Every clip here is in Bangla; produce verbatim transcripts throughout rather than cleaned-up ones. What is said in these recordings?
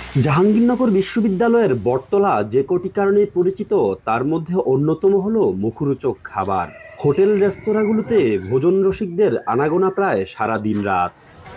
জাহাঙ্গীরনগর বিশ্ববিদ্যালয়ের বটতলা যে কটি কারণে পরিচিত তার মধ্যে অন্যতম হলো মুখরোচক খাবার। হোটেল রেস্তোরাঁগুলোতে ভোজন রসিকদের আনাগোনা প্রায় সারা দিন রাত।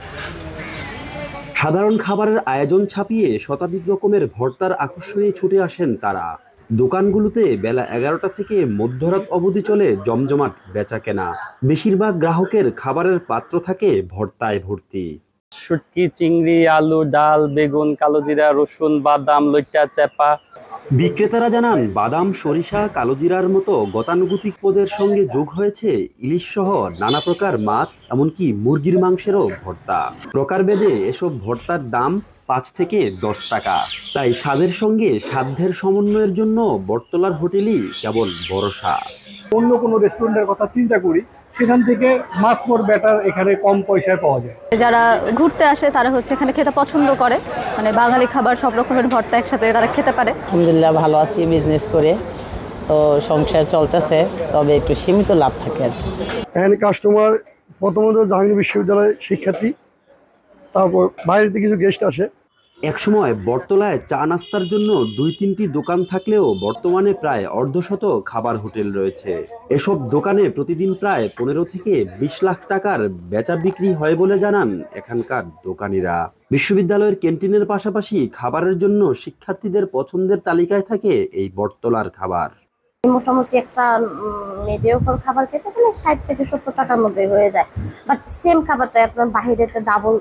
সাধারণ খাবারের আয়োজন ছাপিয়ে শতাধিক রকমের ভর্তার আকর্ষণে ছুটে আসেন তারা। দোকানগুলোতে বেলা এগারোটা থেকে মধ্যরাত অবধি চলে জমজমাট বেচাকেনা। বেশিরভাগ গ্রাহকের খাবারের পাত্র থাকে ভর্তায় ভর্তি। শুটকি, চিংড়ি, আলু, ডাল, বেগুন, কালোজিরা, রসুন, বাদাম, লইট্টা, চেপা। বিক্রেতারা জানান, বাদাম, সরিষা, কালোজিরার মতো গতানুগতিক পদের সঙ্গে যোগ হয়েছে ইলিশ সহ নানা প্রকার মাছ, এমনকি মুরগির মাংসেরও ভর্তা। প্রকারভেদে এসব ভর্তার দাম পাঁচ থেকে দশ টাকা। তাই স্বাদের সঙ্গে সাধ্যের সমন্বয়ের জন্য বটতলার হোটেলই কেবল ভরসা। অন্য কোনো রেস্টুরেন্টের কথা চিন্তা করি, সেখান থেকে মাছ মোর বেটার এখানে কম পয়সায় পাওয়া যায়। যারা ঘুরতে আসে তারা হচ্ছে এখানে খেতে পছন্দ করে, মানে বাঙালি খাবার সব রকমের ভর্তা একসাথে তারা খেতে পারে। আলহামদুলিল্লাহ ভালো আছি, বিজনেস করে তো সংসার চলতেছে, তবে একটু সীমিত লাভ থাকে আর কি। এখানে কাস্টমার প্রথমত জাহাঙ্গীরনগর বিশ্ববিদ্যালয়ের শিক্ষার্থী, তারপর বাইরে থেকে কিছু গেস্ট আসে। একসময় বটতলায় চা নাস্তার জন্য দুই তিনটি দোকান থাকলেও বর্তমানে প্রায় অর্ধশত খাবার হোটেল রয়েছে। এসব দোকানে প্রতিদিন প্রায় পনেরো থেকে বিশ লাখ টাকার বেচা বিক্রি হয় বলে জানান এখানকার দোকানিরা। বিশ্ববিদ্যালয়ের ক্যান্টিনের পাশাপাশি খাবারের জন্য শিক্ষার্থীদের পছন্দের তালিকায় থাকে এই বটতলার খাবার। মোটামুটি একটা মিডিয়াম খাবার খেতে গেলে ষাট থেকে সত্তর টাকার মধ্যে হয়ে যায়, বাট সেম খাবারটা আপনার বাইরে ডাবল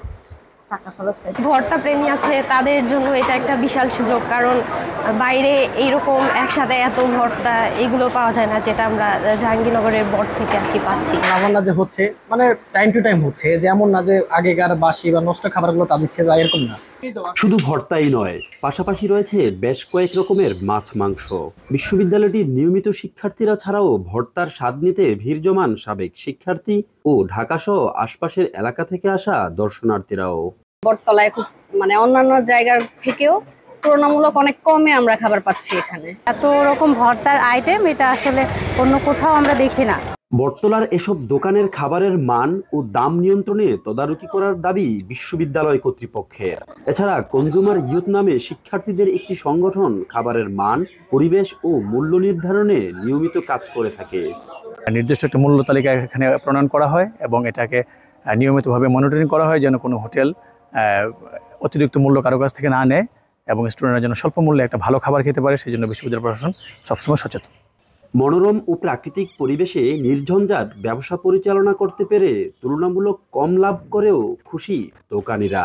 ভর্তা প্রেমী আছে তাদের জন্য এটা একটা বিশাল সুযোগ, কারণ বাইরে এইরকম একসাথে এত ভর্তা এগুলো পাওয়া যায় না, যেটা আমরা জাহাঙ্গীরনগরের বট থেকে আর কি পাচ্ছি। আমার না যে হচ্ছে মানে টাইম টু টাইম হচ্ছে, যেমন না যে আগেকার বাসি বা নষ্ট খাবারগুলো তা দিচ্ছে বা এরকম না। শুধু ভর্তাই নয়, পাশাপাশি রয়েছে বেশ কয়েক রকমের মাছ মাংস। বিশ্ববিদ্যালয়টির নিয়মিত শিক্ষার্থীরা ছাড়াও ভর্তার স্বাদ নিতে ভিড় জমান সাবেক শিক্ষার্থী ও ঢাকাসহ আশপাশের এলাকা থেকে আসা দর্শনার্থীরাও। বটতলায় খুব মানে অন্যান্য জায়গার থেকেও তুলনামূলক অনেক কমে আমরা খাবার পাচ্ছি এখানে। এত রকম ভর্তার আইটেম এটা আসলে অন্য কোথাও আমরা দেখি না। বটতলার এসব দোকানের খাবারের মান ও দাম নিয়ন্ত্রণে তদারকি করার দাবি বিশ্ববিদ্যালয় কর্তৃপক্ষের। এছাড়া কনজুমার ইউথ নামে শিক্ষার্থীদের একটি সংগঠন খাবারের মান, পরিবেশ ও মূল্য নির্ধারণে নিয়মিত কাজ করে থাকে। নির্দিষ্ট একটা মূল্য তালিকা এখানে প্রণয়ন করা হয় এবং এটাকে নিয়মিতভাবে মনিটরিং করা হয় যেন কোনো হোটেল অতিরিক্ত মূল্য কারো কাছ থেকে না নেয় এবং স্টুডেন্টরা যেন স্বল্প মূল্যে একটা ভালো খাবার খেতে পারে, সেই জন্য বিশ্ববিদ্যালয় প্রশাসন সবসময় সচেতন। মনোরম ও প্রাকৃতিক পরিবেশে নির্ঝঞ্ঝাট ব্যবসা পরিচালনা করতে পেরে তুলনামূলক কম লাভ করেও খুশি দোকানিরা।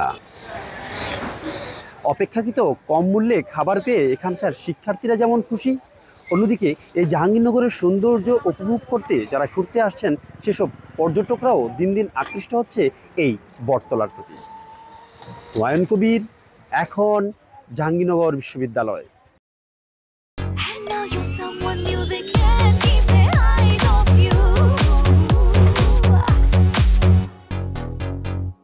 অপেক্ষাকৃত কম মূল্যে খাবার পেয়ে এখানকার শিক্ষার্থীরা যেমন খুশি, অন্যদিকে এই জাহাঙ্গীরনগরের সৌন্দর্য উপভোগ করতে যারা ঘুরতে আসছেন সেসব পর্যটকরাও দিন দিন আকৃষ্ট হচ্ছে এই বটতলার প্রতি। ওয়ায়ন কবির, এখন, জাহাঙ্গীরনগর বিশ্ববিদ্যালয়।